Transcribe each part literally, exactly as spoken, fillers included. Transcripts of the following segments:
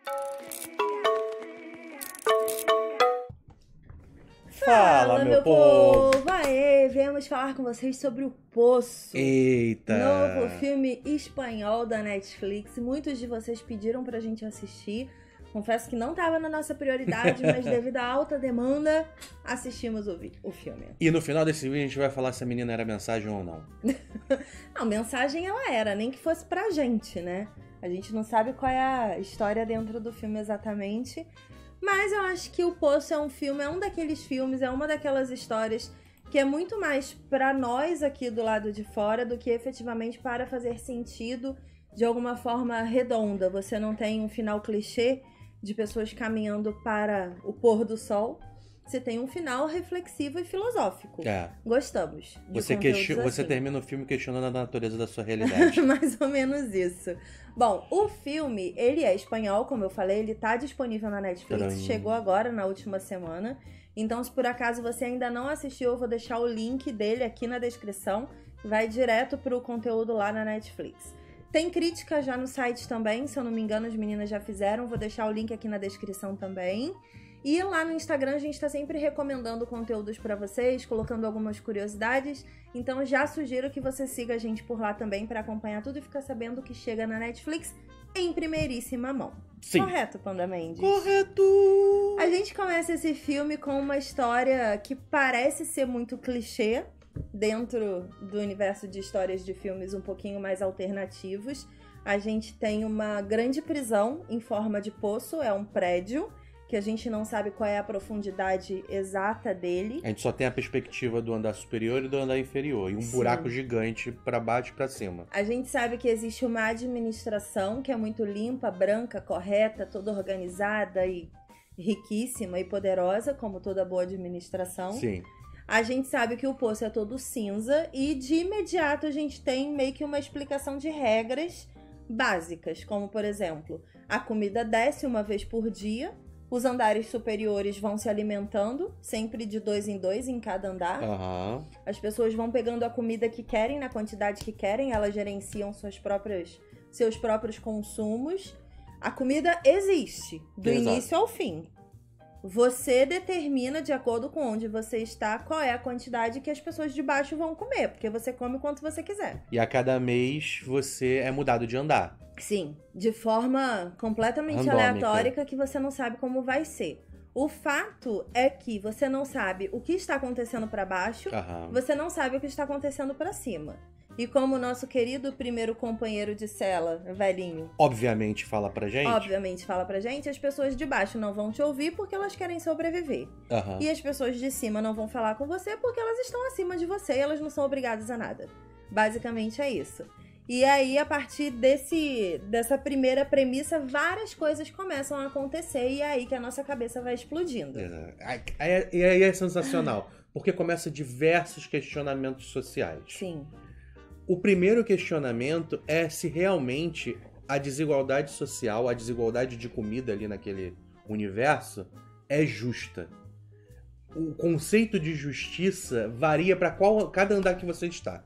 Fala, meu povo! Aê, viemos falar com vocês sobre O Poço. Eita! Novo filme espanhol da Netflix. Muitos de vocês pediram pra gente assistir. Confesso que não estava na nossa prioridade, mas devido à alta demanda, assistimos o, vi- o filme. E no final desse vídeo a gente vai falar se a menina era mensagem ou não. Não, mensagem ela era, nem que fosse pra gente, né? A gente não sabe qual é a história dentro do filme exatamente. Mas eu acho que O Poço é um filme, é um daqueles filmes, é uma daquelas histórias que é muito mais pra nós aqui do lado de fora do que efetivamente para fazer sentido de alguma forma redonda. Você não tem um final clichê de pessoas caminhando para o pôr do sol. Você tem um final reflexivo e filosófico. É. Gostamos. de Você, conteúdos question... você assim. termina o filme questionando a natureza da sua realidade. Mais ou menos isso. Bom, o filme, ele é espanhol, como eu falei, ele tá disponível na Netflix, Tadam. chegou agora, na última semana. Então, se por acaso você ainda não assistiu, eu vou deixar o link dele aqui na descrição. Vai direto pro conteúdo lá na Netflix. Tem crítica já no site também, se eu não me engano, as meninas já fizeram. Vou deixar o link aqui na descrição também. E lá no Instagram a gente tá sempre recomendando conteúdos pra vocês, colocando algumas curiosidades. Então já sugiro que você siga a gente por lá também pra acompanhar tudo e ficar sabendo o que chega na Netflix em primeiríssima mão. Sim. Correto, Panda Mendes? Correto! A gente começa esse filme com uma história que parece ser muito clichê, dentro do universo de histórias de filmes um pouquinho mais alternativos. A gente tem uma grande prisão em forma de poço, é um prédio, que a gente não sabe qual é a profundidade exata dele. A gente só tem a perspectiva do andar superior e do andar inferior. E um Sim. buraco gigante pra baixo e pra cima. A gente sabe que existe uma administração que é muito limpa, branca, correta, toda organizada e riquíssima e poderosa, como toda boa administração. Sim. A gente sabe que o poço é todo cinza e de imediato a gente tem meio que uma explicação de regras básicas, como por exemplo, a comida desce uma vez por dia, os andares superiores vão se alimentando, sempre de dois em dois em cada andar. Aham. As pessoas vão pegando a comida que querem, na quantidade que querem, elas gerenciam suas próprias, seus próprios consumos. A comida existe, do Exato. início ao fim. Você determina, de acordo com onde você está, qual é a quantidade que as pessoas de baixo vão comer, porque você come quanto você quiser. E a cada mês você é mudado de andar. Sim, de forma completamente Randômica. aleatória que você não sabe como vai ser. O fato é que você não sabe o que está acontecendo para baixo, Aham. você não sabe o que está acontecendo para cima. E como o nosso querido primeiro companheiro de cela, velhinho, Obviamente fala pra gente. obviamente fala pra gente, as pessoas de baixo não vão te ouvir porque elas querem sobreviver. Aham. E as pessoas de cima não vão falar com você porque elas estão acima de você e elas não são obrigadas a nada. Basicamente é isso. E aí, a partir desse, dessa primeira premissa, várias coisas começam a acontecer e é aí que a nossa cabeça vai explodindo. É. Aí- E aí é sensacional, porque começa diversos questionamentos sociais. Sim. O primeiro questionamento é se realmente a desigualdade social, a desigualdade de comida ali naquele universo é justa. O conceito de justiça varia para qual cada andar que você está.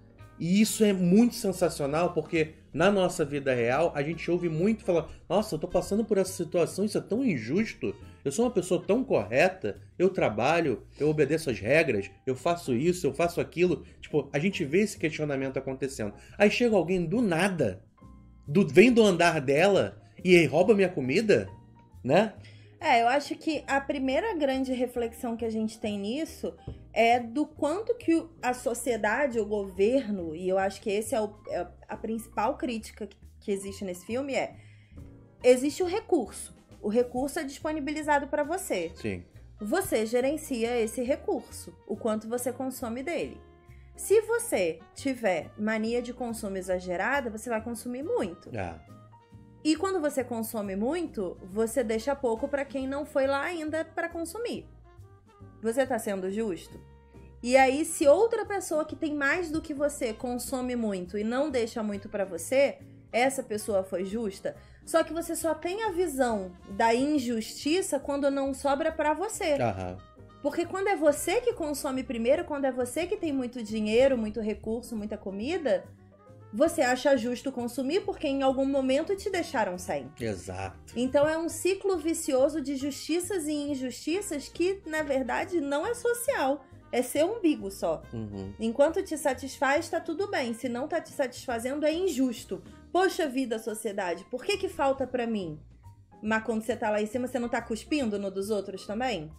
E isso é muito sensacional porque na nossa vida real a gente ouve muito falar: nossa, eu tô passando por essa situação, isso é tão injusto. Eu sou uma pessoa tão correta, eu trabalho, eu obedeço as regras, eu faço isso, eu faço aquilo. Tipo, a gente vê esse questionamento acontecendo. Aí chega alguém do nada, do, vem do andar dela e rouba minha comida, né? É, eu acho que a primeira grande reflexão que a gente tem nisso é do quanto que o- a sociedade, o governo, e eu acho que esse é, o- é a principal crítica que, que existe nesse filme, é: existe o recurso. O recurso é disponibilizado para você. Sim. Você gerencia esse recurso, o quanto você consome dele. Se você tiver mania de consumo exagerada, você vai consumir muito. Ah, E quando você consome muito, você deixa pouco para quem não foi lá ainda para consumir. Você tá sendo justo? E aí, se outra pessoa que tem mais do que você consome muito e não deixa muito para você, essa pessoa foi justa? Só que você só tem a visão da injustiça quando não sobra para você. aham. Porque quando é você que consome primeiro, quando é você que tem muito dinheiro, muito recurso, muita comida, você acha justo consumir porque em algum momento te deixaram sem. Exato. Então é um ciclo vicioso de justiças e injustiças que, na verdade, não é social. É seu umbigo só. Uhum. Enquanto te satisfaz, tá tudo bem. Se não tá te satisfazendo, é injusto. Poxa vida, sociedade, por que que falta pra mim? Mas quando você tá lá em cima, você não tá cuspindo no dos outros também?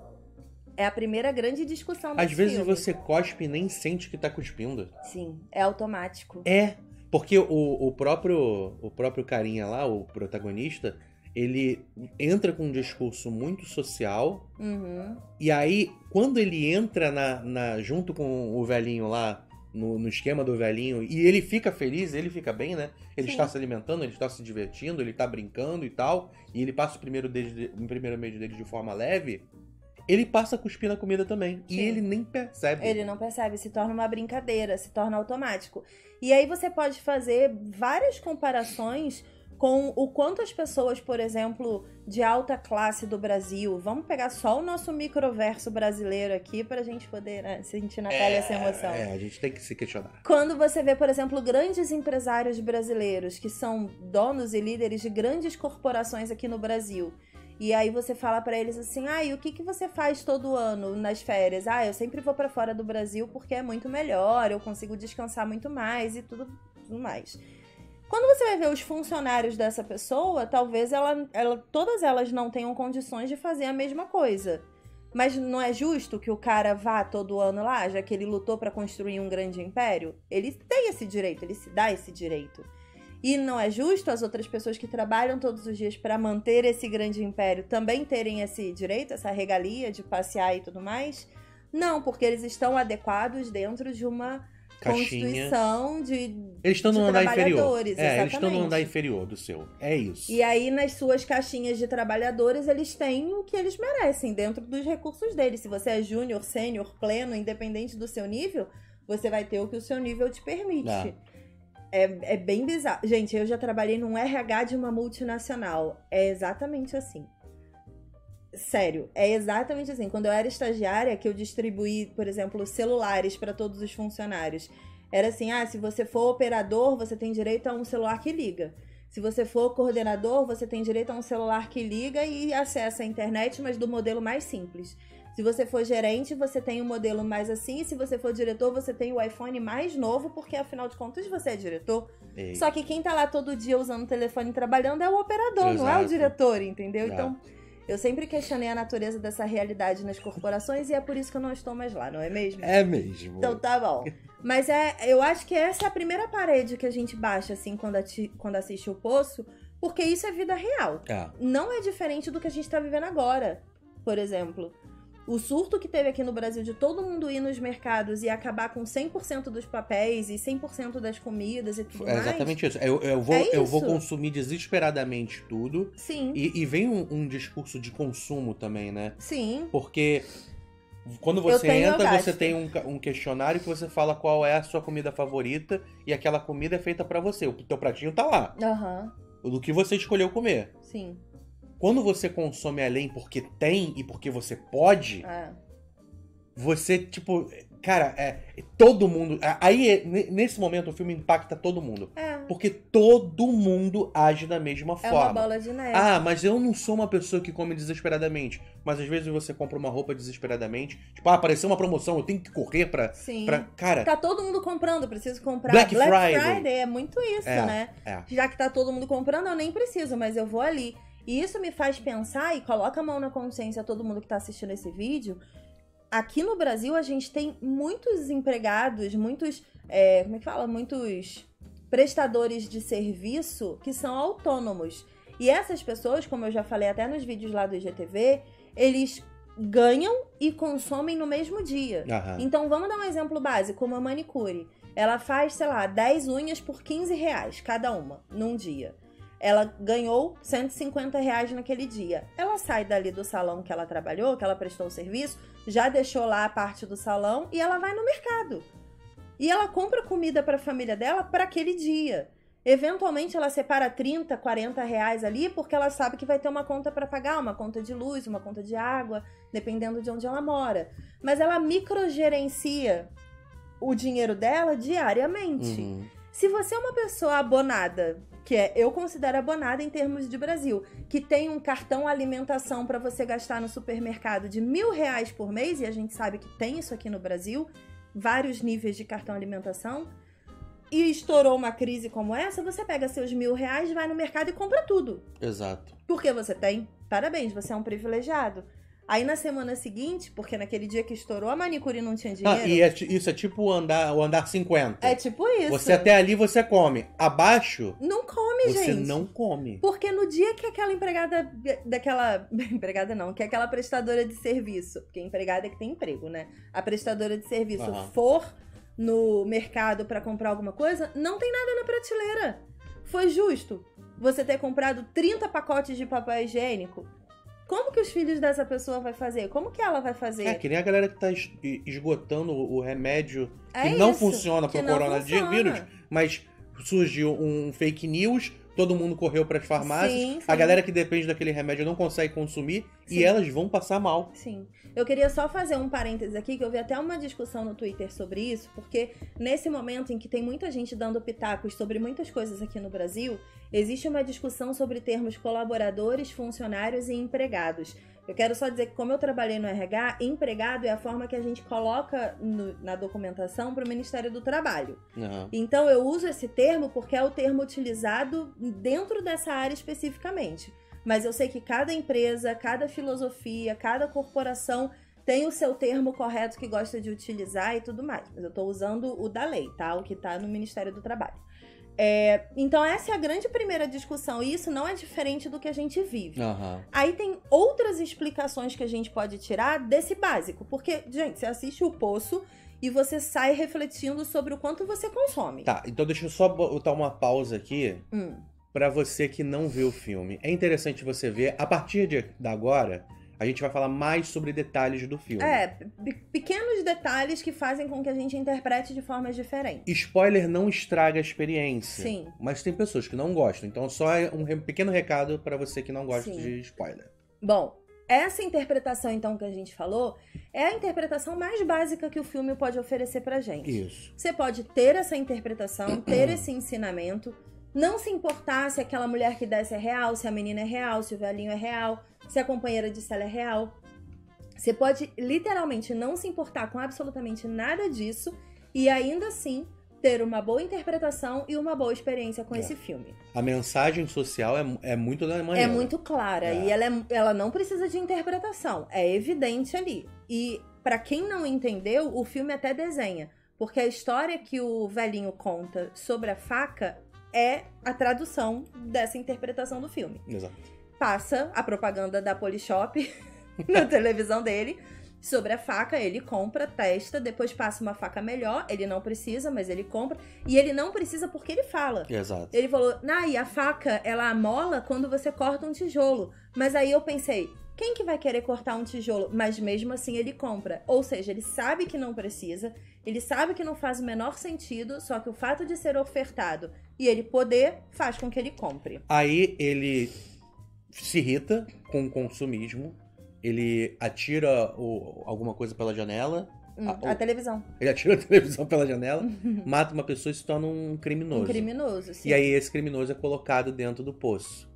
É a primeira grande discussão desse Às vezes filme. você cospe e nem sente que tá cuspindo. Sim, é automático. É, porque o, o, próprio, o próprio carinha lá, o protagonista, ele entra com um discurso muito social. Uhum. E aí, quando ele entra na, na, junto com o velhinho lá, no, no esquema do velhinho, e ele fica feliz, ele fica bem, né? Ele Sim. está se alimentando, ele está se divertindo, ele está brincando e tal, e ele passa o primeiro, de, o primeiro mês dele de forma leve, ele passa a cuspir na comida também. Sim. E ele nem percebe. Ele não percebe, se torna uma brincadeira, se torna automático. E aí você pode fazer várias comparações com o quanto as pessoas, por exemplo, de alta classe do Brasil, vamos pegar só o nosso microverso brasileiro aqui pra gente poder, né, sentir na pele é, essa emoção. É, a gente tem que se questionar. Quando você vê, por exemplo, grandes empresários brasileiros que são donos e líderes de grandes corporações aqui no Brasil, e aí você fala pra eles assim, ah, e o que, que você faz todo ano nas férias? Ah, eu sempre vou pra fora do Brasil porque é muito melhor, eu consigo descansar muito mais e tudo, tudo mais. Quando você vai ver os funcionários dessa pessoa, talvez ela, ela, todas elas não tenham condições de fazer a mesma coisa. Mas não é justo que o cara vá todo ano lá, já que ele lutou pra construir um grande império? Ele tem esse direito, ele se dá esse direito. E não é justo as outras pessoas que trabalham todos os dias para manter esse grande império também terem esse direito, essa regalia de passear e tudo mais? Não, porque eles estão adequados dentro de uma Caixinha. Constituição de Eles estão de no andar inferior. trabalhadores, É, eles estão no exatamente. andar inferior do seu. É isso. E aí, nas suas caixinhas de trabalhadores, eles têm o que eles merecem, dentro dos recursos deles. Se você é júnior, sênior, pleno, independente do seu nível, você vai ter o que o seu nível te permite. Ah. É, é bem bizarro. Gente, eu já trabalhei num R H de uma multinacional. É exatamente assim. Sério, é exatamente assim. Quando eu era estagiária, que eu distribuí, por exemplo, celulares para todos os funcionários. Era assim, ah, se você for operador, você tem direito a um celular que liga. Se você for coordenador, você tem direito a um celular que liga e acessa a internet, mas do modelo mais simples. Se você for gerente, você tem um modelo mais assim. E se você for diretor, você tem o iPhone mais novo, porque afinal de contas você é diretor. Ei. Só que quem tá lá todo dia usando o telefone e trabalhando é o operador, Exato. não é o diretor, entendeu? Exato. Então, eu sempre questionei a natureza dessa realidade nas corporações e é por isso que eu não estou mais lá, não é mesmo? É mesmo. Então tá bom. Mas é, eu acho que essa é a primeira parede que a gente baixa, assim, quando, ati- quando assiste o Poço, porque isso é vida real. É. Não é diferente do que a gente tá vivendo agora, por exemplo. O surto que teve aqui no Brasil de todo mundo ir nos mercados e acabar com cem por cento dos papéis e cem por cento das comidas e tudo É mais. exatamente isso. Eu, eu, vou, É eu vou isso. consumir desesperadamente tudo. Sim, E, e vem um, um discurso de consumo também, né? sim. Porque quando Eu você tenho, eu entra, gasto. você tem um, ca- um questionário que você fala qual é a sua comida favorita e aquela comida é feita pra você. O teu pratinho tá lá. Aham, Do que você escolheu comer. sim. Quando você consome além porque tem e porque você pode, É. você, tipo... Cara, é, todo mundo... Aí, é- ne- nesse momento, o filme impacta todo mundo. É, Porque todo mundo age da mesma é forma. uma bola de neve. Ah, mas eu não sou uma pessoa que come desesperadamente. Mas às vezes você compra uma roupa desesperadamente. Tipo, ah, apareceu uma promoção, eu tenho que correr pra... Sim. pra... Cara, Tá todo mundo comprando, preciso comprar. Black Friday. é muito isso, É. né? é. Já que tá todo mundo comprando, eu nem preciso, mas eu vou ali. E isso me faz pensar, e coloca a mão na consciência todo mundo que tá assistindo esse vídeo. Aqui no Brasil, a gente tem muitos empregados, muitos, é, como é que fala? Muitos prestadores de serviço que são autônomos. E essas pessoas, como eu já falei até nos vídeos lá do I G T V, eles ganham e consomem no mesmo dia. Aham. Então, vamos dar um exemplo básico, uma manicure. Ela faz, sei lá, dez unhas por quinze reais cada uma, num dia. Ela ganhou cento e cinquenta reais naquele dia. Ela sai dali do salão que ela trabalhou, que ela prestou o serviço, já deixou lá a parte do salão e ela vai no mercado. E ela compra comida para a família dela para aquele dia. Eventualmente ela separa trinta, quarenta reais ali porque ela sabe que vai ter uma conta para pagar, uma conta de luz, uma conta de água, dependendo de onde ela mora. Mas ela microgerencia o dinheiro dela diariamente. Uhum. Se você é uma pessoa abonada, que é, eu considero abonada em termos de Brasil, que tem um cartão alimentação para você gastar no supermercado de mil reais por mês, e a gente sabe que tem isso aqui no Brasil, vários níveis de cartão alimentação, e estourou uma crise como essa, você pega seus mil reais, vai no mercado e compra tudo. Exato. Porque você tem? Parabéns, você é um privilegiado. Aí na semana seguinte, porque naquele dia que estourou, a manicure não tinha dinheiro. Ah, e é, isso é tipo o andar, o andar cinquenta. É tipo isso. Você até ali você come. Abaixo, não come, você gente. não come. Porque no dia que aquela empregada, daquela... Empregada não, que aquela prestadora de serviço, porque empregada é que tem emprego, né? A prestadora de serviço Uhum. for no mercado pra comprar alguma coisa, não tem nada na prateleira. Foi justo você ter comprado trinta pacotes de papel higiênico? Como que os filhos dessa pessoa vai fazer? Como que ela vai fazer? É, que nem a galera que tá es- esgotando o remédio que É não isso, funciona que pro não coronavírus, funciona. mas surgiu um fake news, todo mundo correu pras farmácias, Sim, a sim. galera que depende daquele remédio não consegue consumir Sim. e elas vão passar mal. Sim. Eu queria só fazer um parênteses aqui, que eu vi até uma discussão no Twitter sobre isso, porque nesse momento em que tem muita gente dando pitacos sobre muitas coisas aqui no Brasil, existe uma discussão sobre termos colaboradores, funcionários e empregados. Eu quero só dizer que, como eu trabalhei no R H, empregado é a forma que a gente coloca no- na documentação para o Ministério do Trabalho. Uhum. Então eu uso esse termo porque é o termo utilizado dentro dessa área especificamente. Mas eu sei que cada empresa, cada filosofia, cada corporação tem o seu termo correto que gosta de utilizar e tudo mais. Mas eu estou usando o da lei, tá? O que está no Ministério do Trabalho. É, então essa é a grande primeira discussão, e isso não é diferente do que a gente vive. Uhum. Aí tem outras explicações que a gente pode tirar desse básico. Porque, gente, você assiste o Poço e você sai refletindo sobre o quanto você consome. Tá, então deixa eu só botar uma pausa aqui Hum. pra você que não viu o filme. É interessante você ver, a partir de de agora, a gente vai falar mais sobre detalhes do filme. É, pe- pequenos detalhes que fazem com que a gente interprete de formas diferentes. Spoiler não estraga a experiência. Sim. Mas tem pessoas que não gostam. Então, só é um re- pequeno recado pra você que não gosta Sim. de spoiler. Bom, essa interpretação, então, que a gente falou, é a interpretação mais básica que o filme pode oferecer pra gente. Isso. Você pode ter essa interpretação, ter esse ensinamento, não se importar se aquela mulher que desce é real, se a menina é real, se o velhinho é real, se a companheira de cela é real. Você pode literalmente não se importar com absolutamente nada disso e ainda assim ter uma boa interpretação e uma boa experiência com É. esse filme. A mensagem social é, mu- é muito da maneira. É muito clara É. e ela, é- ela não precisa de interpretação, é evidente ali. E pra quem não entendeu, o filme até desenha, porque a história que o velhinho conta sobre a faca é a tradução dessa interpretação do filme. Exato. Passa a propaganda da Polishop na televisão dele sobre a faca, ele compra, testa, depois passa uma faca melhor, ele não precisa, mas ele compra, e ele não precisa porque ele fala. Exato. Ele falou, ah, e a faca, ela amola quando você corta um tijolo. Mas aí eu pensei, quem que vai querer cortar um tijolo? Mas mesmo assim ele compra. Ou seja, ele sabe que não precisa, ele sabe que não faz o menor sentido, só que o fato de ser ofertado e ele poder faz com que ele compre. Aí ele se irrita com o consumismo. Ele atira o- alguma coisa pela janela. Hum, Ah, a o- televisão. Ele atira a televisão pela janela, mata uma pessoa e se torna um criminoso. Um criminoso, sim. E aí esse criminoso é colocado dentro do poço.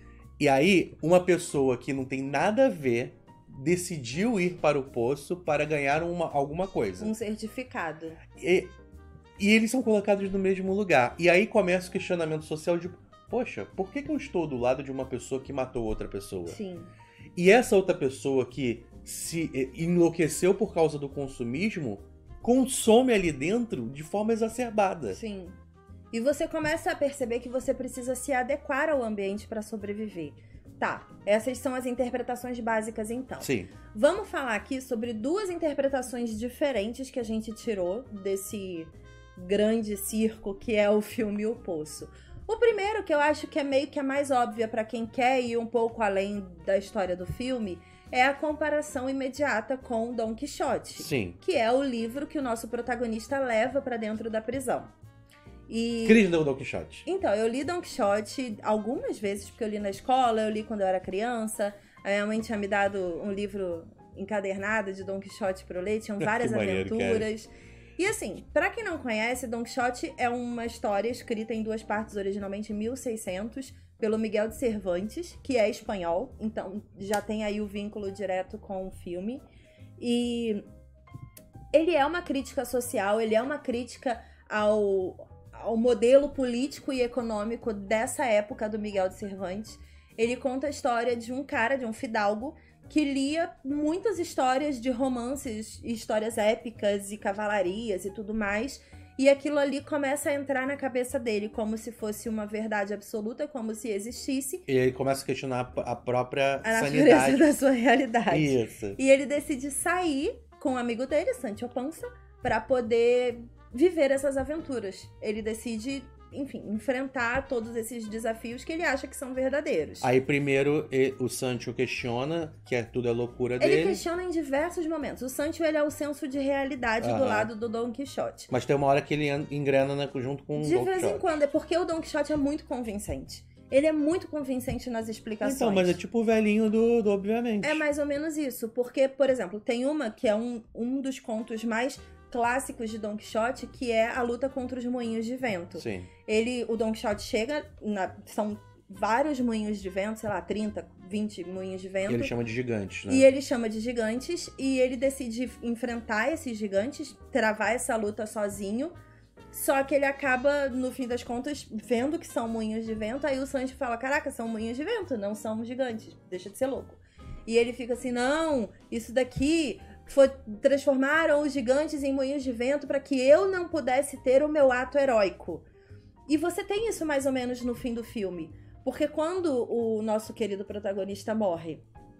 E aí, uma pessoa que não tem nada a ver decidiu ir para o poço para ganhar uma, alguma coisa. Um certificado. E, e eles são colocados no mesmo lugar. E aí começa o questionamento social de, poxa, por que, que eu estou do lado de uma pessoa que matou outra pessoa? Sim. E essa outra pessoa que se eh, enlouqueceu por causa do consumismo, consome ali dentro de forma exacerbada. Sim. E você começa a perceber que você precisa se adequar ao ambiente para sobreviver. Tá, essas são as interpretações básicas então. Sim. Vamos falar aqui sobre duas interpretações diferentes que a gente tirou desse grande circo que é o filme O Poço. O primeiro, que eu acho que é meio que a mais óbvia para quem quer ir um pouco além da história do filme, é a comparação imediata com Dom Quixote, Sim. que é o livro que o nosso protagonista leva para dentro da prisão. E Cris do Don Quixote. então, eu li Don Quixote algumas vezes, porque eu li na escola, eu li quando eu era criança. A minha mãe tinha me dado um livro encadernado de Don Quixote pro leite, tinham várias Que maneiro, aventuras. E assim, pra quem não conhece, Don Quixote é uma história escrita em duas partes, originalmente em mil e seiscentos, pelo Miguel de Cervantes, que é espanhol, então já tem aí o vínculo direto com o filme. E ele é uma crítica social, ele é uma crítica ao, ao modelo político e econômico dessa época do Miguel de Cervantes. Ele conta a história de um cara, de um fidalgo, que lia muitas histórias de romances, histórias épicas e cavalarias e tudo mais, e aquilo ali começa a entrar na cabeça dele como se fosse uma verdade absoluta, como se existisse. E ele começa a questionar a própria a sanidade. natureza da sua realidade. Isso. E ele decide sair com um amigo dele, Sancho Panza, para poder viver essas aventuras. Ele decide, enfim, enfrentar todos esses desafios que ele acha que são verdadeiros. Aí primeiro o Sancho questiona, que é tudo é loucura dele. Ele questiona em diversos momentos. O Sancho, ele é o senso de realidade Aham. do lado do Don Quixote. Mas tem uma hora que ele engrena, né, junto com o De Don vez em Quixote. quando, é porque o Don Quixote é muito convincente. Ele é muito convincente nas explicações. Então, mas é tipo o velhinho do, do Obviamente. É mais ou menos isso. Porque, por exemplo, tem uma que é um, um dos contos mais clássicos de Don Quixote, que é a luta contra os moinhos de vento. Sim. Ele, o Don Quixote chega, na, são vários moinhos de vento, sei lá, trinta, vinte moinhos de vento. E ele chama de gigantes, né? E ele chama de gigantes, e ele decide enfrentar esses gigantes, travar essa luta sozinho. Só que ele acaba, no fim das contas, vendo que são moinhos de vento. Aí o Sancho fala, caraca, são moinhos de vento, não são gigantes, deixa de ser louco. E ele fica assim, não, isso daqui... Foi, transformaram os gigantes em moinhos de vento para que eu não pudesse ter o meu ato heróico. E você tem isso mais ou menos no fim do filme. Porque quando o nosso querido protagonista morre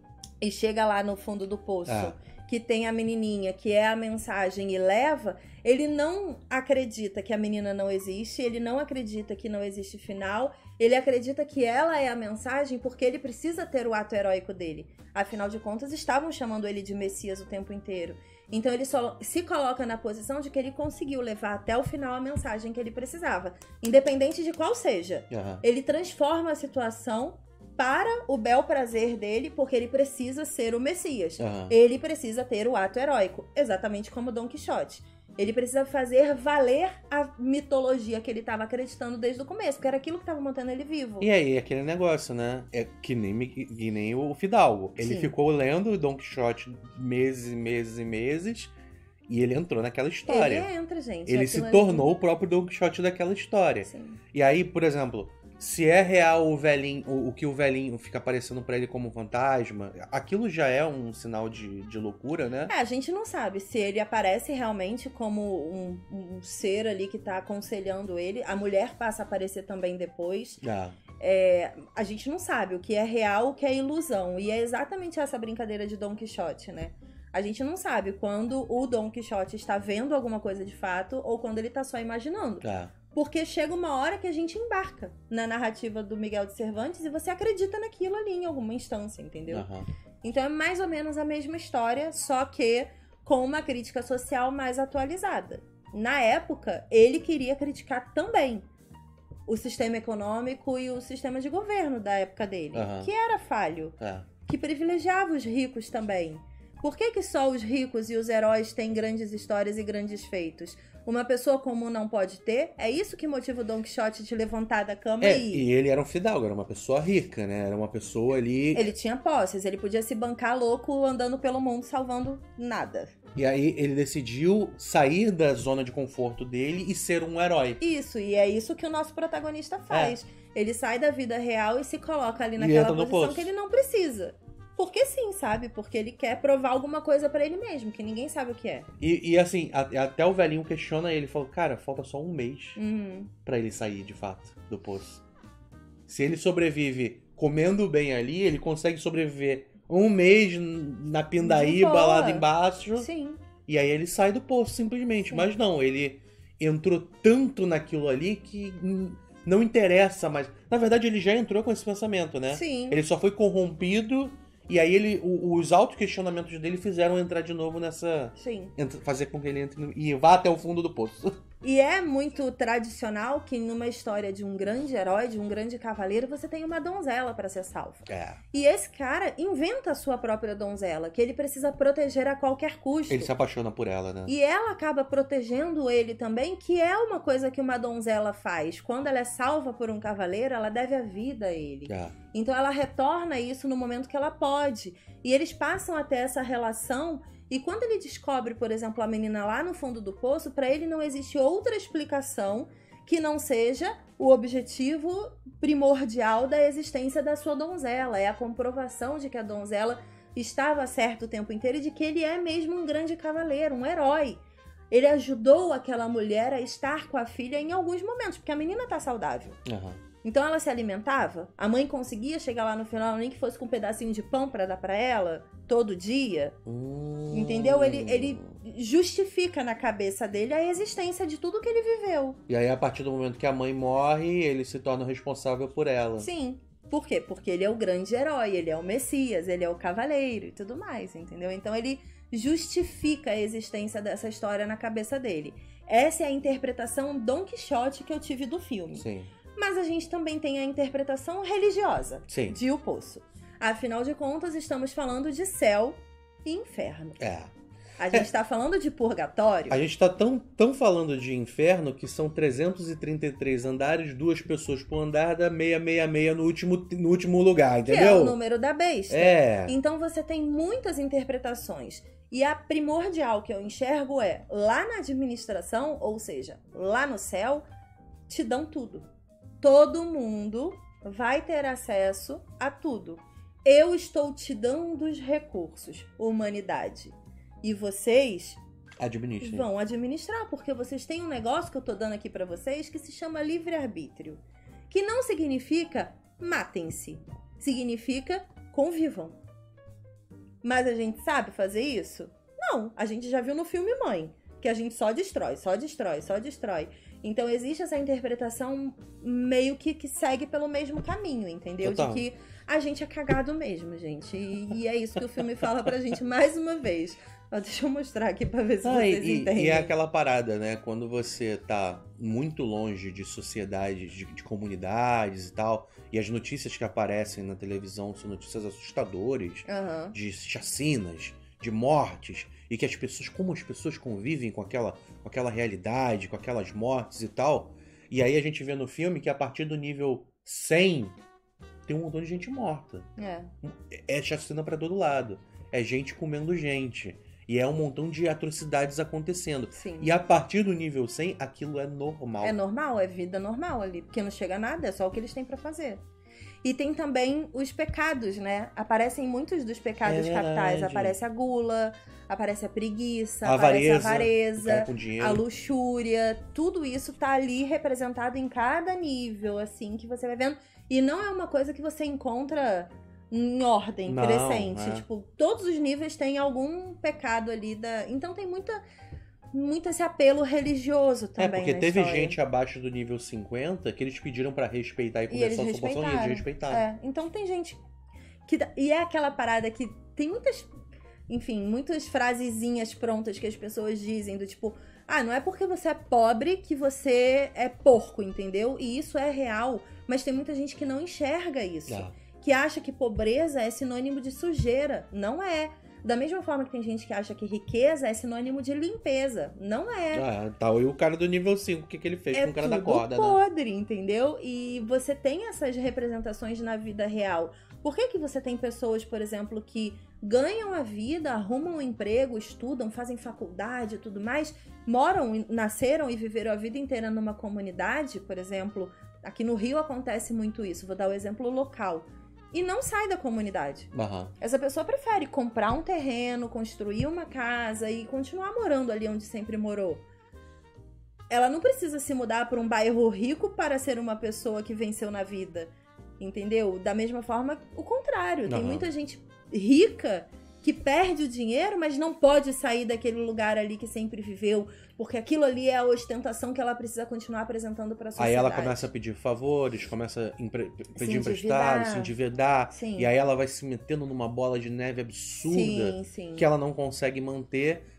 e chega lá no fundo do poço, Ah. que tem a menininha, que é a mensagem e leva, ele não acredita que a menina não existe, ele não acredita que não existe final, ele acredita que ela é a mensagem porque ele precisa ter o ato heróico dele. Afinal de contas, estavam chamando ele de Messias o tempo inteiro. Então ele só se coloca na posição de que ele conseguiu levar até o final a mensagem que ele precisava, independente de qual seja. Aham. Ele transforma a situação para o bel prazer dele, porque ele precisa ser o Messias. Aham. Ele precisa ter o ato heróico, exatamente como Don Quixote. Ele precisa fazer valer a mitologia que ele estava acreditando desde o começo, porque era aquilo que estava mantendo ele vivo. E aí, aquele negócio, né? É que nem, mi- que nem o Fidalgo. Ele Sim. ficou lendo o Don Quixote meses e meses e meses, e ele entrou naquela história. Ele entra, gente. Ele aquilo se ali- tornou o próprio Don Quixote daquela história. Sim. E aí, por exemplo, se é real o velhinho, o, o que o velhinho fica aparecendo pra ele como um fantasma, aquilo já é um sinal de, de loucura, né? É, a gente não sabe se ele aparece realmente como um, um ser ali que tá aconselhando ele. A mulher passa a aparecer também depois. Ah, É, a gente não sabe o que é real, o que é ilusão. E é exatamente essa brincadeira de Don Quixote, né? A gente não sabe quando o Don Quixote está vendo alguma coisa de fato ou quando ele tá só imaginando. ah. Porque chega uma hora que a gente embarca na narrativa do Miguel de Cervantes e você acredita naquilo ali em alguma instância, entendeu? Aham. Então é mais ou menos a mesma história, só que com uma crítica social mais atualizada. Na época, ele queria criticar também o sistema econômico e o sistema de governo da época dele, Aham. que era falho, É. que privilegiava os ricos também. Por que que só os ricos e os heróis têm grandes histórias e grandes feitos? Uma pessoa comum não pode ter? É isso que motiva o Don Quixote de levantar da cama É, e... e ele era um fidalgo, era uma pessoa rica, né? Era uma pessoa ali. Ele tinha posses, ele podia se bancar louco andando pelo mundo salvando nada. E aí ele decidiu sair da zona de conforto dele e ser um herói. Isso, e é isso que o nosso protagonista faz. Ele sai da vida real e se coloca ali E naquela entra no posição poço. que ele não precisa. Porque sim, sabe? Porque ele quer provar alguma coisa pra ele mesmo, que ninguém sabe o que é. E, e assim, a- até o velhinho questiona ele, falou, cara, falta só um mês Uhum. pra ele sair de fato do poço. Se ele sobrevive comendo bem ali, ele consegue sobreviver um mês na De pindaíba boa. lá embaixo. Sim. E aí ele sai do poço, simplesmente. Sim. Mas não, ele entrou tanto naquilo ali que hum, não interessa mais. Na verdade, ele já entrou com esse pensamento, né? Sim. Ele só foi corrompido e aí ele, o- os autoquestionamentos dele fizeram entrar de novo nessa... Sim. entra- fazer com que ele entre no- e vá até o fundo do poço. E é muito tradicional que numa história de um grande herói, de um grande cavaleiro, você tem uma donzela para ser salva. É. E esse cara inventa a sua própria donzela, que ele precisa proteger a qualquer custo. Ele se apaixona por ela, né? E ela acaba protegendo ele também, que é uma coisa que uma donzela faz. Quando ela é salva por um cavaleiro, ela deve a vida a ele. É. Então ela retorna isso no momento que ela pode. E eles passam a ter essa relação. E quando ele descobre, por exemplo, a menina lá no fundo do poço, para ele não existe outra explicação que não seja o objetivo primordial da existência da sua donzela. É a comprovação de que a donzela estava certa o tempo inteiro e de que ele é mesmo um grande cavaleiro, um herói. Ele ajudou aquela mulher a estar com a filha em alguns momentos, porque a menina tá saudável. Uhum. Então ela se alimentava, a mãe conseguia chegar lá no final, nem que fosse com um pedacinho de pão para dar para ela, todo dia. Hum. Entendeu? Ele, ele justifica na cabeça dele a existência de tudo que ele viveu. E aí, a partir do momento que a mãe morre, ele se torna responsável por ela. Sim. Por quê? Porque ele é o grande herói, ele é o Messias, ele é o cavaleiro e tudo mais, entendeu? Então ele justifica a existência dessa história na cabeça dele. Essa é a interpretação Dom Quixote que eu tive do filme. Sim. Mas a gente também tem a interpretação religiosa Sim. de O Poço. Afinal de contas, estamos falando de céu e inferno. É. A gente está falando de purgatório. A gente tá tão, tão falando de inferno que são trezentos e trinta e três andares, duas pessoas por andar, dá seiscentos e sessenta e seis no último, no último lugar, entendeu? Que é o número da besta. É. Então você tem muitas interpretações. E a primordial que eu enxergo é, lá na administração, ou seja, lá no céu, te dão tudo. Todo mundo vai ter acesso a tudo. Eu estou te dando os recursos, humanidade. E vocês Administrem. vão administrar, porque vocês têm um negócio que eu tô dando aqui pra vocês que se chama livre-arbítrio. Que não significa matem-se. Significa convivam. Mas a gente sabe fazer isso? Não. A gente já viu no filme Mãe, que a gente só destrói, só destrói, só destrói. Então existe essa interpretação meio que, que segue pelo mesmo caminho, entendeu? Total. De que a gente é cagado mesmo, gente. E, e é isso que o filme fala pra gente mais uma vez. Ó, deixa eu mostrar aqui pra ver se Ah, vocês e, entendem. e é aquela parada, né? Quando você tá muito longe de sociedades, de, de comunidades e tal, e as notícias que aparecem na televisão são notícias assustadoras, Aham. de chacinas, de mortes, e que as pessoas, como as pessoas convivem com aquela, com aquela realidade, com aquelas mortes e tal. E aí a gente vê no filme que a partir do nível cem tem um montão de gente morta. É. É chacina pra todo lado. É gente comendo gente. E é um montão de atrocidades acontecendo. Sim. E a partir do nível cem, aquilo é normal. É normal, é vida normal ali. Porque não chega a nada, é só o que eles têm pra fazer. E tem também os pecados, né? Aparecem muitos dos pecados É capitais. verdade. Aparece a gula, aparece a preguiça, A aparece a avareza, avareza, cara com dinheiro. a luxúria. Tudo isso tá ali representado em cada nível, assim, que você vai vendo. E não é uma coisa que você encontra em ordem Não, crescente. é. Tipo, todos os níveis têm algum pecado ali da... Então tem muita... muito esse apelo religioso É, também porque na teve história. gente abaixo do nível cinquenta que eles pediram pra respeitar e E eles começar a sua poção e eles respeitaram. respeitaram. É, então tem gente que... dá- E é aquela parada que tem muitas... Enfim, muitas frasezinhas prontas que as pessoas dizem do tipo... Ah, não é porque você é pobre que você é porco, entendeu? E isso é real. Mas tem muita gente que não enxerga isso. Ah. Que acha que pobreza é sinônimo de sujeira. Não é. Da mesma forma que tem gente que acha que riqueza é sinônimo de limpeza. Não é. Ah, tá. E o cara do nível cinco, o que, que ele fez É com o cara da tudo corda, né? podre, entendeu? E você tem essas representações na vida real. Por que que você tem pessoas, por exemplo, que ganham a vida, arrumam um emprego, estudam, fazem faculdade e tudo mais, moram, nasceram e viveram a vida inteira numa comunidade, por exemplo, aqui no Rio acontece muito isso, vou dar o exemplo local, e não sai da comunidade. Aham. Essa pessoa prefere comprar um terreno, construir uma casa e continuar morando ali onde sempre morou. Ela não precisa se mudar para um bairro rico para ser uma pessoa que venceu na vida, entendeu? Da mesma forma, o contrário. Tem Aham. muita gente rica que perde o dinheiro, mas não pode sair daquele lugar ali que sempre viveu, porque aquilo ali é a ostentação que ela precisa continuar apresentando para a sociedade. Aí ela começa a pedir favores, começa a empre- pedir emprestado, endividar. se endividar. Sim. E aí ela vai se metendo numa bola de neve absurda Sim, sim. que ela não consegue manter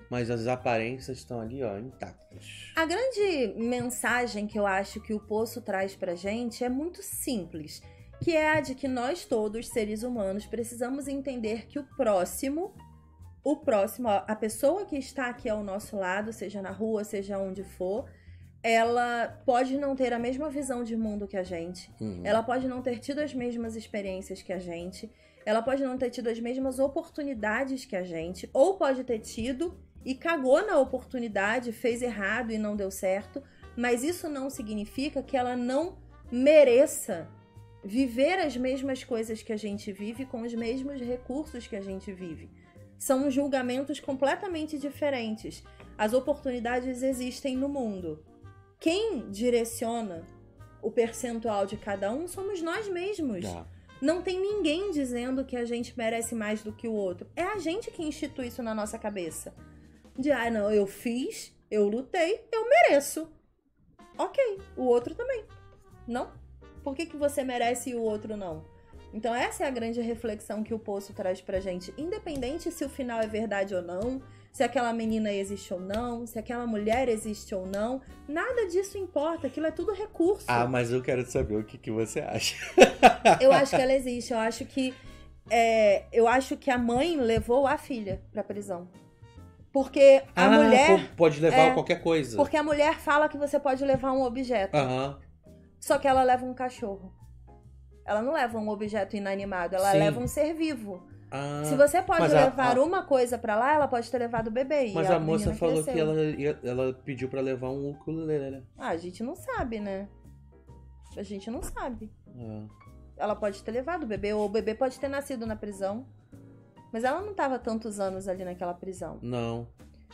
mas as aparências estão ali, ó, intactas. A grande mensagem que eu acho que o Poço traz pra gente é muito simples, que é a de que nós todos, seres humanos, precisamos entender que o próximo, o próximo, a pessoa que está aqui ao nosso lado, seja na rua, seja onde for, ela pode não ter a mesma visão de mundo que a gente, Uhum. ela pode não ter tido as mesmas experiências que a gente, ela pode não ter tido as mesmas oportunidades que a gente, ou pode ter tido e cagou na oportunidade, fez errado e não deu certo, mas isso não significa que ela não mereça viver as mesmas coisas que a gente vive com os mesmos recursos que a gente vive. São julgamentos completamente diferentes. As oportunidades existem no mundo. Quem direciona o percentual de cada um somos nós mesmos. Tá. Não tem ninguém dizendo que a gente merece mais do que o outro. É a gente que institui isso na nossa cabeça. De, ah, não, eu fiz, eu lutei, eu mereço. Ok, o outro também. Não? Por que que você merece e o outro não? Então essa é a grande reflexão que o Poço traz pra gente. Independente se o final é verdade ou não, se aquela menina existe ou não, se aquela mulher existe ou não, nada disso importa, aquilo é tudo recurso. Ah, mas eu quero saber o que, que você acha. Eu acho que ela existe, eu acho que é, eu acho que a mãe levou a filha pra prisão. Porque a ah, mulher... pô, pode levar é, qualquer coisa. Porque a mulher fala que você pode levar um objeto. Aham. Só que ela leva um cachorro. Ela não leva um objeto inanimado, ela Sim. leva um ser vivo. Ah, Se você pode mas a- levar a- uma coisa pra lá, ela pode ter levado o bebê. Mas e a moça menina falou cresceu. que ela, ia- ela pediu pra levar um ukulele. Ah, a gente não sabe, né? A gente não sabe. Ah. Ela pode ter levado o bebê, ou o bebê pode ter nascido na prisão. Mas ela não tava tantos anos ali naquela prisão. Não.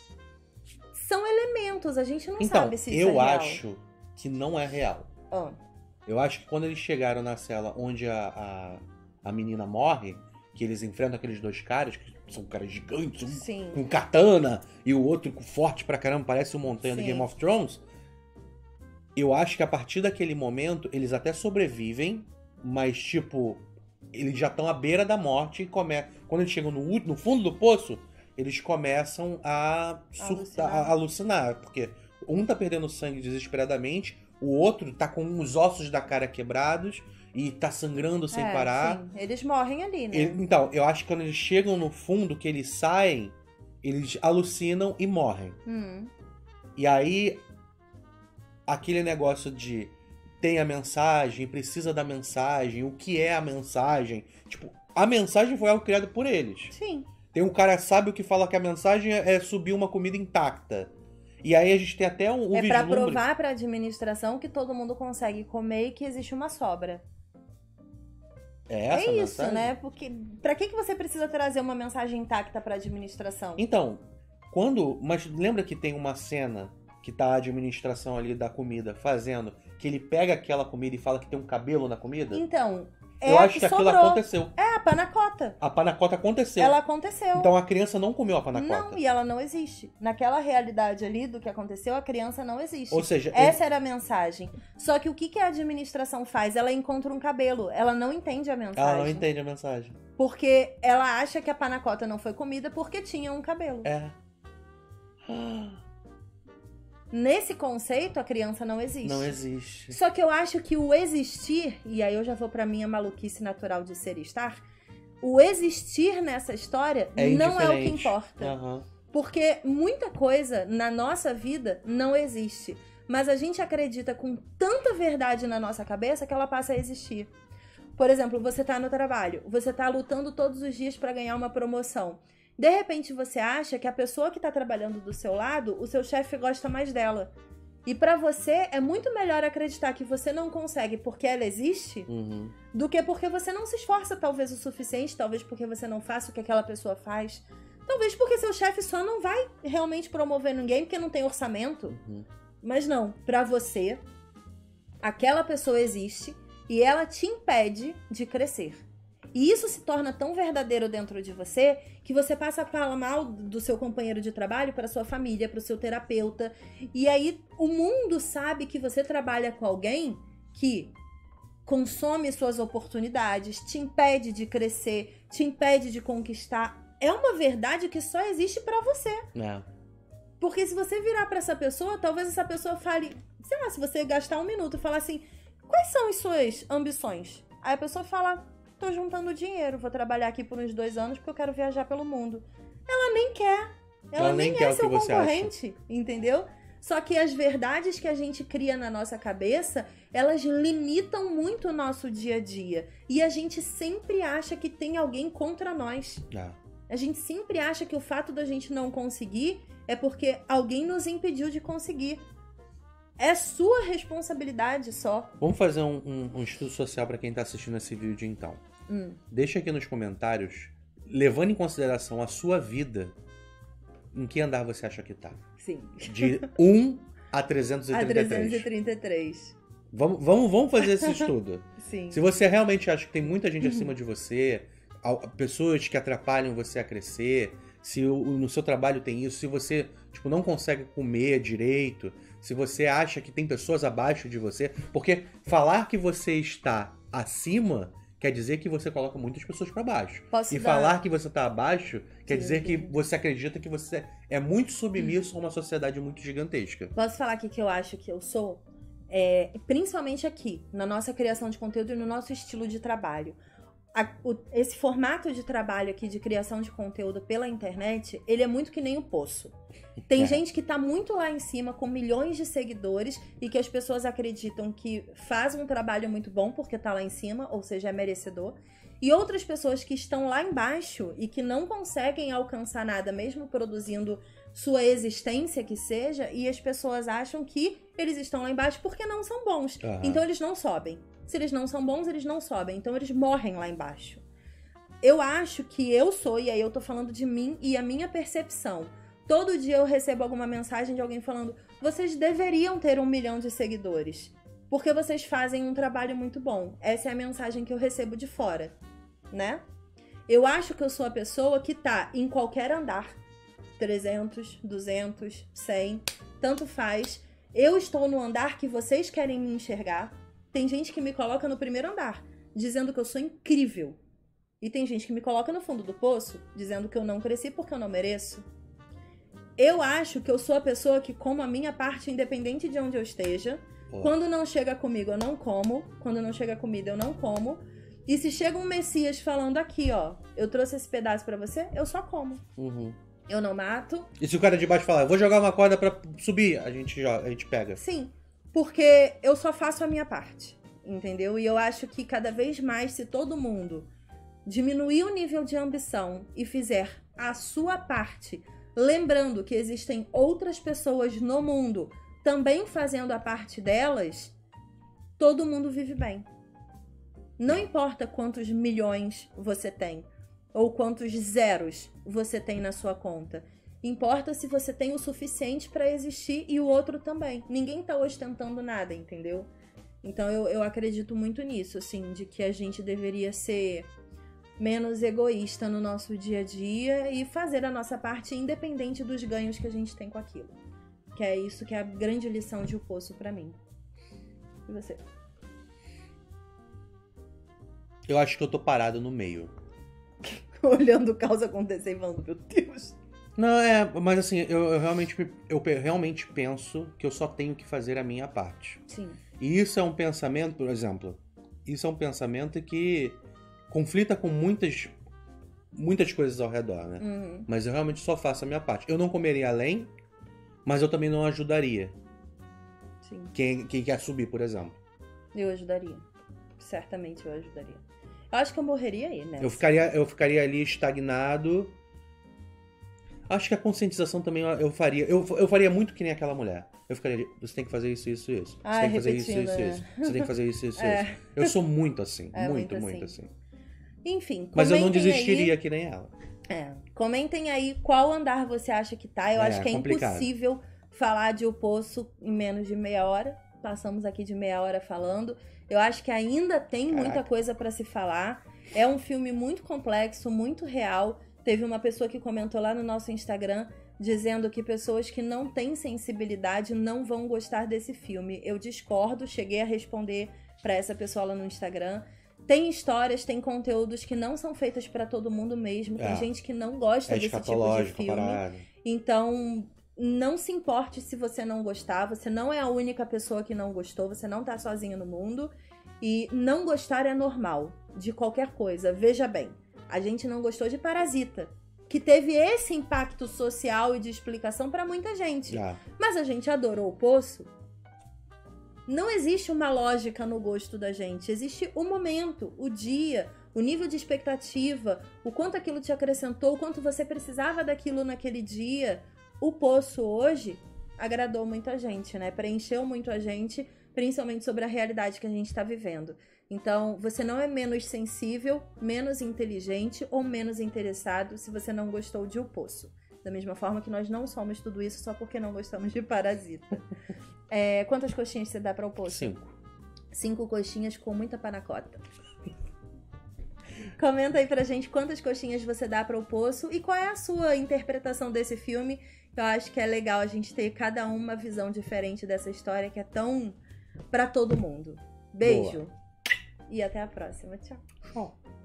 São elementos, a gente não Então, sabe se isso eu é real. acho que não é real. Ah, Eu acho que quando eles chegaram na cela onde a, a, a menina morre, que eles enfrentam aqueles dois caras, que são caras gigantes, um sim. com katana e o outro forte pra caramba, parece o Montanha do Sim. Game of Thrones. Eu acho que a partir daquele momento eles até sobrevivem, mas tipo, eles já estão à beira da morte e come... quando eles chegam no, ú- no fundo do poço, eles começam a surtar, Alucinar. a alucinar, porque um tá perdendo sangue desesperadamente, o outro tá com os ossos da cara quebrados e tá sangrando sem É, parar. sim. Eles morrem ali, né? Ele- então, eu acho que quando eles chegam no fundo, que eles saem, eles alucinam e morrem. Hum. E aí, aquele negócio de tem a mensagem, precisa da mensagem, o que é a mensagem? Tipo, a mensagem foi algo criado por eles. Sim. Tem um cara sábio que fala que a mensagem é subir uma comida intacta. E aí a gente tem até um, um É pra vislumbre. provar pra administração que todo mundo consegue comer e que existe uma sobra. É essa a É isso, mensagem? né? Porque pra que que você precisa trazer uma mensagem intacta pra administração? Então, quando... Mas lembra que tem uma cena que tá a administração ali da comida fazendo, que ele pega aquela comida e fala que tem um cabelo na comida? Então, é Eu a acho que aquilo sobrou. aconteceu. É a panacota. A panacota aconteceu. Ela aconteceu. Então a criança não comeu a panacota. Não, e ela não existe. Naquela realidade ali do que aconteceu, a criança não existe. Ou seja, Essa era a mensagem. Só que o que que a administração faz? Ela encontra um cabelo. Ela não entende a mensagem. ela não entende a mensagem. Porque ela acha que a panacota não foi comida porque tinha um cabelo. É. Nesse conceito, a criança não existe. Não existe. Só que eu acho que o existir, e aí eu já vou pra minha maluquice natural de ser e estar, o existir nessa história É não é o que indiferente. importa. Aham. Porque muita coisa na nossa vida não existe. Mas a gente acredita com tanta verdade na nossa cabeça que ela passa a existir. Por exemplo, você tá no trabalho, você tá lutando todos os dias pra ganhar uma promoção. De repente você acha que a pessoa que tá trabalhando do seu lado, o seu chefe gosta mais dela. E pra você é muito melhor acreditar que você não consegue porque ela existe, Uhum. do que porque você não se esforça talvez o suficiente, talvez porque você não faça o que aquela pessoa faz. Talvez porque seu chefe só não vai realmente promover ninguém porque não tem orçamento. Uhum. Mas não, pra você, aquela pessoa existe e ela te impede de crescer. E isso se torna tão verdadeiro dentro de você que você passa a falar mal do seu companheiro de trabalho para sua família, para o seu terapeuta. E aí o mundo sabe que você trabalha com alguém que consome suas oportunidades, te impede de crescer, te impede de conquistar. É uma verdade que só existe pra você. É. Porque se você virar pra essa pessoa, talvez essa pessoa fale... Sei lá, se você gastar um minuto e falar assim... Quais são as suas ambições? Aí a pessoa fala... Tô juntando dinheiro, vou trabalhar aqui por uns dois anos porque eu quero viajar pelo mundo. Ela nem quer. Ela, Ela nem, nem quer é o que seu você concorrente, entendeu? Só que as verdades que a gente cria na nossa cabeça, elas limitam muito o nosso dia a dia. E a gente sempre acha que tem alguém contra nós. Ah. A gente sempre acha que o fato da gente não conseguir é porque alguém nos impediu de conseguir. É sua responsabilidade só. Vamos fazer um, um, um estudo social pra quem tá assistindo esse vídeo, então. Hum. Deixa aqui nos comentários, levando em consideração a sua vida, em que andar você acha que tá? Sim. De um a trezentos e trinta e três. A trezentos e trinta e três. Vamos, vamos, vamos fazer esse estudo. Sim. Se você realmente acha que tem muita gente acima de você, pessoas que atrapalham você a crescer, se o, no seu trabalho tem isso, se você tipo, não consegue comer direito, se você acha que tem pessoas abaixo de você, porque falar que você está acima quer dizer que você coloca muitas pessoas para baixo. Posso e dar... falar que você tá abaixo quer Sim, dizer que sim. você acredita que você é muito submisso a uma sociedade muito gigantesca. Posso falar aqui que eu acho que eu sou? É, principalmente aqui, na nossa criação de conteúdo e no nosso estilo de trabalho. A, o, esse formato de trabalho aqui de criação de conteúdo pela internet, ele é muito que nem o Poço. Tem É. gente que tá muito lá em cima com milhões de seguidores e que as pessoas acreditam que faz um trabalho muito bom porque tá lá em cima, ou seja, é merecedor. E outras pessoas que estão lá embaixo e que não conseguem alcançar nada, mesmo produzindo sua existência que seja, e as pessoas acham que eles estão lá embaixo porque não são bons. Aham. Então eles não sobem. Se eles não são bons, eles não sobem. Então eles morrem lá embaixo. Eu acho que eu sou, e aí eu tô falando de mim e a minha percepção. Todo dia eu recebo alguma mensagem de alguém falando: vocês deveriam ter um milhão de seguidores, porque vocês fazem um trabalho muito bom. Essa é a mensagem que eu recebo de fora, né? Eu acho que eu sou a pessoa que tá em qualquer andar. trezentos, duzentos, cem, tanto faz. Eu estou no andar que vocês querem me enxergar. Tem gente que me coloca no primeiro andar, dizendo que eu sou incrível. E tem gente que me coloca no fundo do poço, dizendo que eu não cresci porque eu não mereço. Eu acho que eu sou a pessoa que como a minha parte, independente de onde eu esteja. Pô. Quando não chega comigo, eu não como. Quando não chega comida, eu não como. E se chega um Messias falando aqui, ó, eu trouxe esse pedaço pra você, eu só como. Uhum. Eu não mato. E se o cara de baixo falar, eu vou jogar uma corda pra subir, a gente, joga, a gente pega. Sim, porque eu só faço a minha parte, entendeu? E eu acho que cada vez mais, se todo mundo diminuir o nível de ambição e fizer a sua parte, lembrando que existem outras pessoas no mundo também fazendo a parte delas, todo mundo vive bem. Não importa quantos milhões você tem ou quantos zeros você tem na sua conta. Importa se você tem o suficiente para existir e o outro também. Ninguém tá ostentando nada, entendeu? Então eu, eu acredito muito nisso, assim, de que a gente deveria ser menos egoísta no nosso dia a dia e fazer a nossa parte independente dos ganhos que a gente tem com aquilo. Que é isso que é a grande lição de O Poço pra mim. E você? Eu acho que eu tô parado no meio. Olhando o caos acontecer e falando, meu Deus. Não, é, mas assim, eu, eu, realmente, eu realmente penso que eu só tenho que fazer a minha parte. Sim. E isso é um pensamento, por exemplo, isso é um pensamento que conflita com muitas, muitas coisas ao redor, né? Uhum. Mas eu realmente só faço a minha parte. Eu não comeria além, mas eu também não ajudaria. Sim. Quem, quem quer subir, por exemplo. Eu ajudaria. Certamente eu ajudaria. Eu acho que eu morreria aí, né? Eu ficaria, eu ficaria ali estagnado. Acho que a conscientização também eu faria. Eu, eu faria muito que nem aquela mulher. Eu ficaria ali, você tem que fazer isso, isso, isso. Você Ah, tem que fazer isso, repetindo, isso, né? isso. Você tem que fazer isso, isso, É. isso. Eu sou muito assim. É, muito, muito muito assim. assim. Enfim, Mas eu não comentem desistiria aí- que nem ela. É, comentem aí qual andar você acha que tá. Eu É, acho que é complicado. impossível falar de O Poço em menos de meia hora. Passamos aqui de meia hora falando. Eu acho que ainda tem Caraca. muita coisa pra se falar. É um filme muito complexo, muito real. Teve uma pessoa que comentou lá no nosso Instagram dizendo que pessoas que não têm sensibilidade não vão gostar desse filme. Eu discordo, cheguei a responder pra essa pessoa lá no Instagram. Tem histórias, tem conteúdos que não são feitos pra todo mundo mesmo. Tem É. gente que não gosta É desse tipo de escatológico, filme. parada. Então, não se importe se você não gostar, você não é a única pessoa que não gostou, você não tá sozinho no mundo. E não gostar é normal, de qualquer coisa. Veja bem, a gente não gostou de Parasita, que teve esse impacto social e de explicação pra muita gente. Ah. Mas a gente adorou o Poço. Não existe uma lógica no gosto da gente. Existe o momento, o dia, o nível de expectativa, o quanto aquilo te acrescentou, o quanto você precisava daquilo naquele dia. O Poço hoje agradou muita gente, né? Preencheu muito a gente, principalmente sobre a realidade que a gente está vivendo. Então, você não é menos sensível, menos inteligente ou menos interessado se você não gostou de O Poço. Da mesma forma que nós não somos tudo isso só porque não gostamos de Parasita. É, quantas coxinhas você dá para O Poço? Cinco. Cinco coxinhas com muita panacota. Comenta aí pra gente quantas coxinhas você dá para O Poço e qual é a sua interpretação desse filme. Eu acho que é legal a gente ter cada um uma visão diferente dessa história que é tão pra todo mundo. Beijo. Boa. E até a próxima. Tchau. Tchau.